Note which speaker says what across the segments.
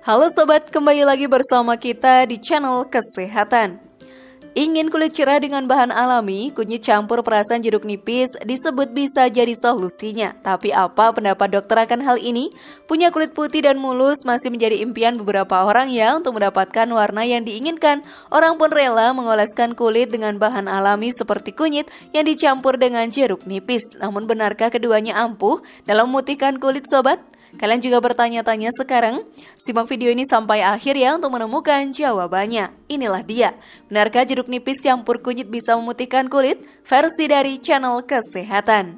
Speaker 1: Halo sobat, kembali lagi bersama kita di channel Kesehatan. Ingin kulit cerah dengan bahan alami, kunyit campur perasan jeruk nipis disebut bisa jadi solusinya. Tapi apa pendapat dokter akan hal ini? Punya kulit putih dan mulus masih menjadi impian beberapa orang ya untuk mendapatkan warna yang diinginkan. Orang pun rela mengoleskan kulit dengan bahan alami seperti kunyit yang dicampur dengan jeruk nipis. Namun benarkah keduanya ampuh dalam memutihkan kulit sobat? Kalian juga bertanya-tanya sekarang? Simak video ini sampai akhir ya untuk menemukan jawabannya. Inilah dia. Benarkah jeruk nipis campur kunyit bisa memutihkan kulit? Versi dari channel Kesehatan.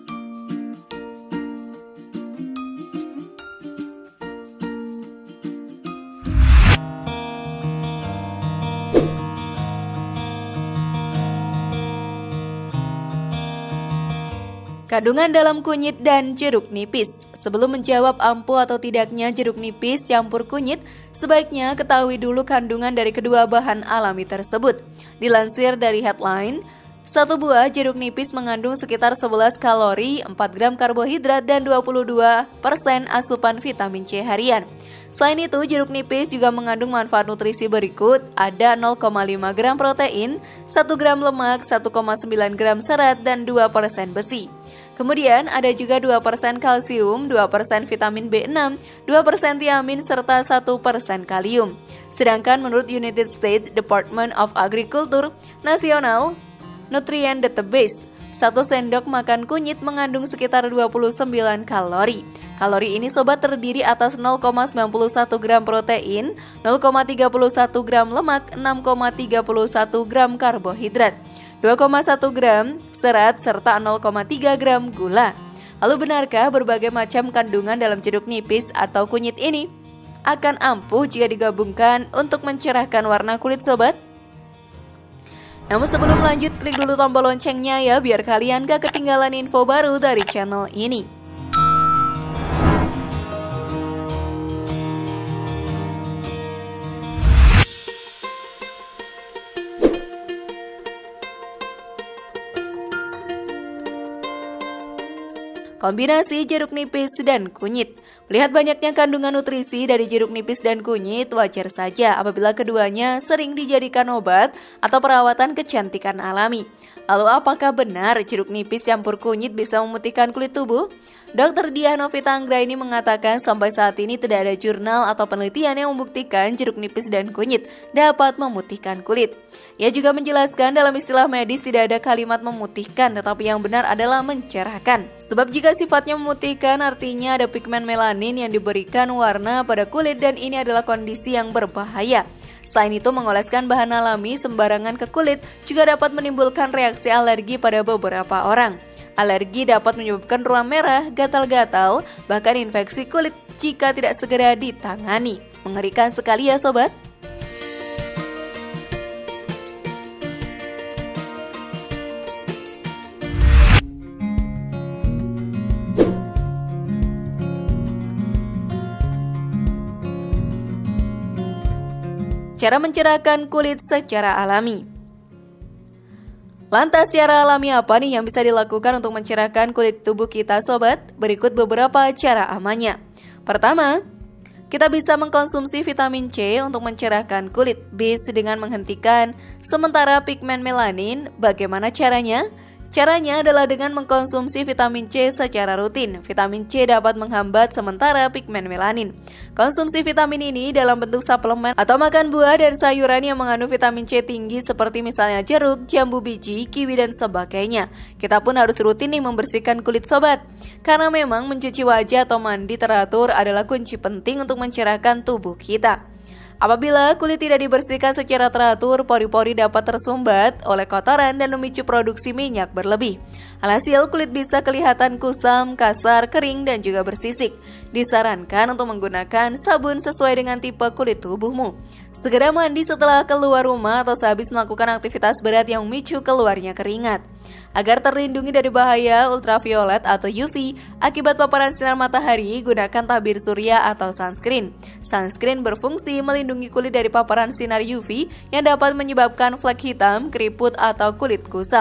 Speaker 1: Kandungan dalam kunyit dan jeruk nipis. Sebelum menjawab ampuh atau tidaknya jeruk nipis campur kunyit, sebaiknya ketahui dulu kandungan dari kedua bahan alami tersebut. Dilansir dari headline, satu buah jeruk nipis mengandung sekitar 11 kalori, 4 gram karbohidrat, dan 22% asupan vitamin C harian. Selain itu, jeruk nipis juga mengandung manfaat nutrisi berikut, ada 0,5 gram protein, 1 gram lemak, 1,9 gram serat, dan 2% besi. Kemudian ada juga 2% kalsium, 2% vitamin B6, 2% tiamin, serta 1% kalium. Sedangkan menurut United States Department of Agriculture National Nutrient Database, 1 sendok makan kunyit mengandung sekitar 29 kalori. Kalori ini sobat terdiri atas 0,91 gram protein, 0,31 gram lemak, 6,31 gram karbohidrat, 2,1 gram serat, serta 0,3 gram gula. Lalu benarkah berbagai macam kandungan dalam jeruk nipis atau kunyit ini akan ampuh jika digabungkan untuk mencerahkan warna kulit sobat? Namun sebelum lanjut, klik dulu tombol loncengnya ya biar kalian gak ketinggalan info baru dari channel ini. Kombinasi jeruk nipis dan kunyit. Melihat banyaknya kandungan nutrisi dari jeruk nipis dan kunyit, wajar saja apabila keduanya sering dijadikan obat atau perawatan kecantikan alami. Lalu apakah benar jeruk nipis campur kunyit bisa memutihkan kulit tubuh? Dr. Diah Novita Anggraini mengatakan sampai saat ini tidak ada jurnal atau penelitian yang membuktikan jeruk nipis dan kunyit dapat memutihkan kulit. Ia juga menjelaskan dalam istilah medis tidak ada kalimat memutihkan, tetapi yang benar adalah mencerahkan. Sebab jika sifatnya memutihkan artinya ada pigmen melanin yang diberikan warna pada kulit dan ini adalah kondisi yang berbahaya. Selain itu, mengoleskan bahan alami sembarangan ke kulit juga dapat menimbulkan reaksi alergi pada beberapa orang. Alergi dapat menyebabkan ruam merah, gatal-gatal, bahkan infeksi kulit jika tidak segera ditangani. Mengerikan sekali ya sobat. Cara mencerahkan kulit secara alami. Lantas cara alami apa nih yang bisa dilakukan untuk mencerahkan kulit tubuh kita sobat? Berikut beberapa cara amannya. Pertama, kita bisa mengkonsumsi vitamin C untuk mencerahkan kulit. Bis dengan menghentikan sementara pigmen melanin. Bagaimana caranya? Caranya adalah dengan mengkonsumsi vitamin C secara rutin. Vitamin C dapat menghambat sementara pigmen melanin. Konsumsi vitamin ini dalam bentuk suplemen atau makan buah dan sayuran yang mengandung vitamin C tinggi seperti misalnya jeruk, jambu biji, kiwi, dan sebagainya. Kita pun harus rutin nih membersihkan kulit sobat. Karena memang mencuci wajah atau mandi teratur adalah kunci penting untuk mencerahkan tubuh kita. Apabila kulit tidak dibersihkan secara teratur, pori-pori dapat tersumbat oleh kotoran dan memicu produksi minyak berlebih. Alhasil kulit bisa kelihatan kusam, kasar, kering, dan juga bersisik. Disarankan untuk menggunakan sabun sesuai dengan tipe kulit tubuhmu. Segera mandi setelah keluar rumah atau sehabis melakukan aktivitas berat yang memicu keluarnya keringat. Agar terlindungi dari bahaya ultraviolet atau UV akibat paparan sinar matahari, gunakan tabir surya atau sunscreen. Sunscreen berfungsi melindungi kulit dari paparan sinar UV yang dapat menyebabkan flek hitam, keriput, atau kulit kusam.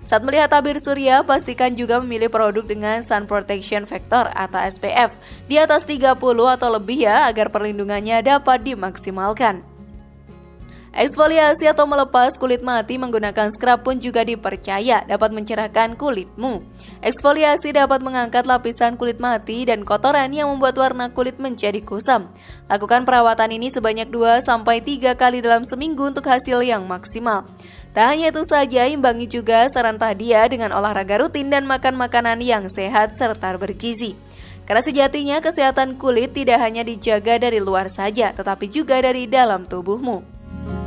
Speaker 1: Saat melihat tabir surya, pastikan juga memilih produk dengan Sun Protection Factor atau SPF di atas 30 atau lebih ya, agar perlindungannya dapat dimaksimalkan. Eksfoliasi atau melepas kulit mati menggunakan scrub pun juga dipercaya dapat mencerahkan kulitmu. Eksfoliasi dapat mengangkat lapisan kulit mati dan kotoran yang membuat warna kulit menjadi kusam. Lakukan perawatan ini sebanyak 2-3 kali dalam seminggu untuk hasil yang maksimal. Tak hanya itu saja, imbangi juga saran tadi ya dengan olahraga rutin dan makan makanan yang sehat serta bergizi. Karena sejatinya kesehatan kulit tidak hanya dijaga dari luar saja, tetapi juga dari dalam tubuhmu.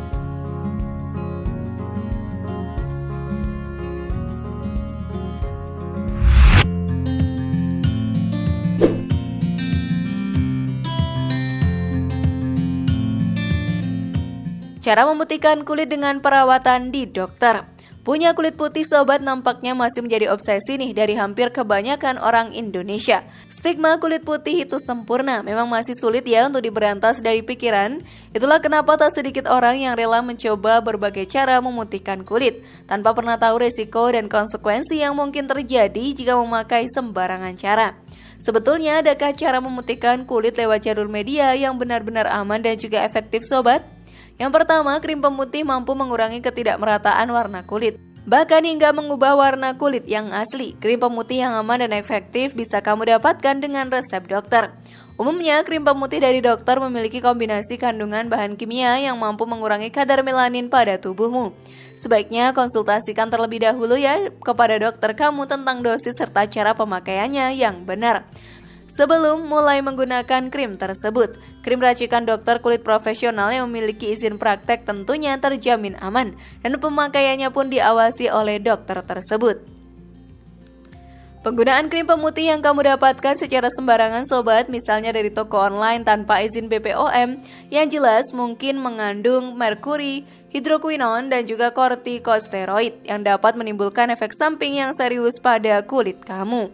Speaker 1: Cara memutihkan kulit dengan perawatan di dokter. Punya kulit putih sobat nampaknya masih menjadi obsesi nih dari hampir kebanyakan orang Indonesia. Stigma kulit putih itu sempurna memang masih sulit ya untuk diberantas dari pikiran. Itulah kenapa tak sedikit orang yang rela mencoba berbagai cara memutihkan kulit tanpa pernah tahu resiko dan konsekuensi yang mungkin terjadi jika memakai sembarangan cara. Sebetulnya adakah cara memutihkan kulit lewat jalur media yang benar-benar aman dan juga efektif sobat? Yang pertama, krim pemutih mampu mengurangi ketidakmerataan warna kulit. Bahkan hingga mengubah warna kulit yang asli. Krim pemutih yang aman dan efektif bisa kamu dapatkan dengan resep dokter. Umumnya, krim pemutih dari dokter memiliki kombinasi kandungan bahan kimia yang mampu mengurangi kadar melanin pada tubuhmu. Sebaiknya konsultasikan terlebih dahulu ya kepada dokter kamu tentang dosis serta cara pemakaiannya yang benar. Sebelum mulai menggunakan krim tersebut, krim racikan dokter kulit profesional yang memiliki izin praktek tentunya terjamin aman dan pemakaiannya pun diawasi oleh dokter tersebut. Penggunaan krim pemutih yang kamu dapatkan secara sembarangan sobat, misalnya dari toko online tanpa izin BPOM, yang jelas mungkin mengandung merkuri, hidroquinone dan juga kortikosteroid yang dapat menimbulkan efek samping yang serius pada kulit kamu.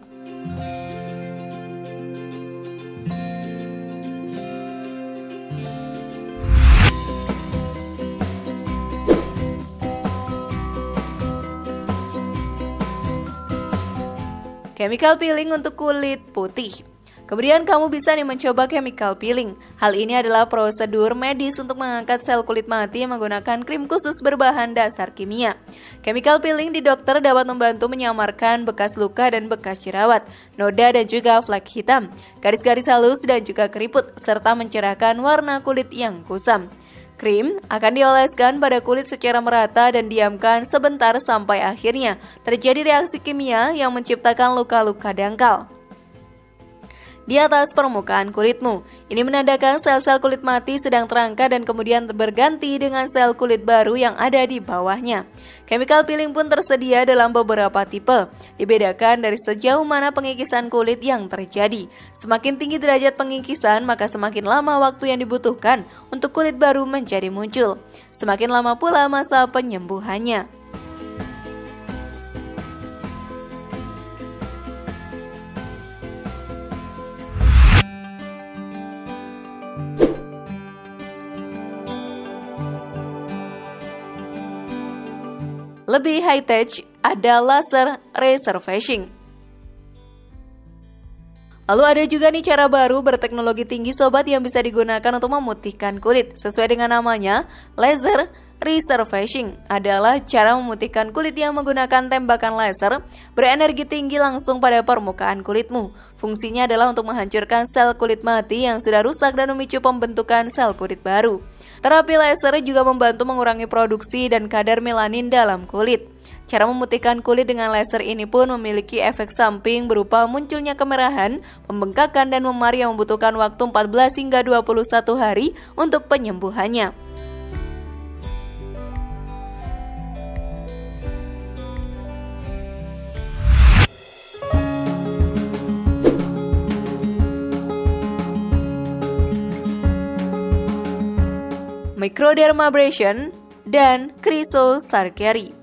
Speaker 1: Chemical peeling untuk kulit putih. Kemudian kamu bisa mencoba chemical peeling. Hal ini adalah prosedur medis untuk mengangkat sel kulit mati menggunakan krim khusus berbahan dasar kimia. Chemical peeling di dokter dapat membantu menyamarkan bekas luka dan bekas jerawat, noda dan juga flek hitam, garis-garis halus dan juga keriput, serta mencerahkan warna kulit yang kusam. Krim akan dioleskan pada kulit secara merata dan diamkan sebentar sampai akhirnya terjadi reaksi kimia yang menciptakan luka-luka dangkal di atas permukaan kulitmu. Ini menandakan sel-sel kulit mati sedang terangkat dan kemudian berganti dengan sel kulit baru yang ada di bawahnya. Chemical peeling pun tersedia dalam beberapa tipe. Dibedakan dari sejauh mana pengikisan kulit yang terjadi. Semakin tinggi derajat pengikisan, maka semakin lama waktu yang dibutuhkan untuk kulit baru menjadi muncul. Semakin lama pula masa penyembuhannya. Lebih high-tech ada laser resurfacing. Lalu ada juga nih cara baru berteknologi tinggi sobat yang bisa digunakan untuk memutihkan kulit. Sesuai dengan namanya, laser resurfacing adalah cara memutihkan kulit yang menggunakan tembakan laser berenergi tinggi langsung pada permukaan kulitmu. Fungsinya adalah untuk menghancurkan sel kulit mati yang sudah rusak dan memicu pembentukan sel kulit baru. Terapi laser juga membantu mengurangi produksi dan kadar melanin dalam kulit. Cara memutihkan kulit dengan laser ini pun memiliki efek samping berupa munculnya kemerahan, pembengkakan dan memar yang membutuhkan waktu 14 hingga 21 hari untuk penyembuhannya. Microdermabrasion dan cryosargery.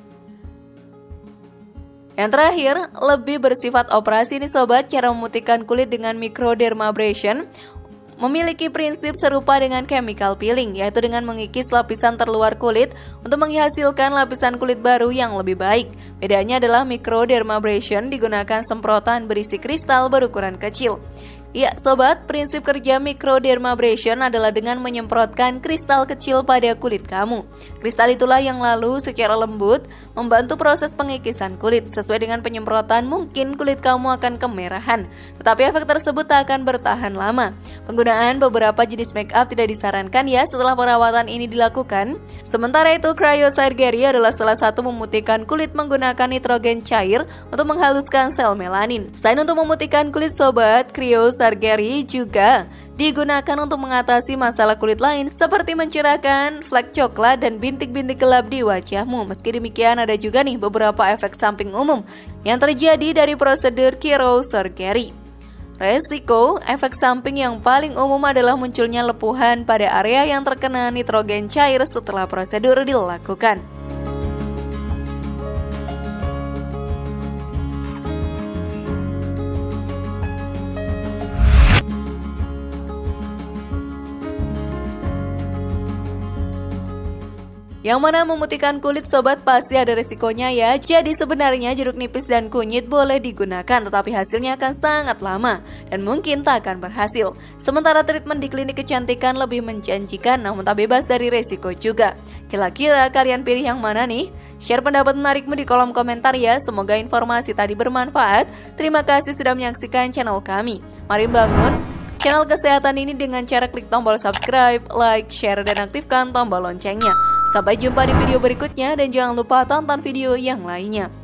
Speaker 1: Yang terakhir, lebih bersifat operasi nih sobat, cara memutihkan kulit dengan microdermabrasion memiliki prinsip serupa dengan chemical peeling, yaitu dengan mengikis lapisan terluar kulit untuk menghasilkan lapisan kulit baru yang lebih baik. Bedanya adalah microdermabrasion digunakan semprotan berisi kristal berukuran kecil. Ya, sobat, prinsip kerja microdermabrasion adalah dengan menyemprotkan kristal kecil pada kulit kamu. Kristal itulah yang lalu secara lembut membantu proses pengikisan kulit. Sesuai dengan penyemprotan, mungkin kulit kamu akan kemerahan, tetapi efek tersebut tak akan bertahan lama. Penggunaan beberapa jenis make up tidak disarankan ya setelah perawatan ini dilakukan. Sementara itu, cryosurgery adalah salah satu memutihkan kulit menggunakan nitrogen cair untuk menghaluskan sel melanin. Selain untuk memutihkan kulit, sobat, cryosurgery juga digunakan untuk mengatasi masalah kulit lain seperti mencerahkan flek coklat dan bintik-bintik gelap di wajahmu. Meski demikian, ada juga nih beberapa efek samping umum yang terjadi dari prosedur cryosurgery. Resiko efek samping yang paling umum adalah munculnya lepuhan pada area yang terkena nitrogen cair setelah prosedur dilakukan. Yang mana memutihkan kulit, sobat, pasti ada resikonya ya. Jadi sebenarnya jeruk nipis dan kunyit boleh digunakan, tetapi hasilnya akan sangat lama dan mungkin tak akan berhasil. Sementara treatment di klinik kecantikan lebih menjanjikan, namun tak bebas dari resiko juga. Kira-kira kalian pilih yang mana nih? Share pendapat menarikmu di kolom komentar ya. Semoga informasi tadi bermanfaat. Terima kasih sudah menyaksikan channel kami. Mari bangun channel kesehatan ini dengan cara klik tombol subscribe, like, share, dan aktifkan tombol loncengnya. Sampai jumpa di video berikutnya dan jangan lupa tonton video yang lainnya.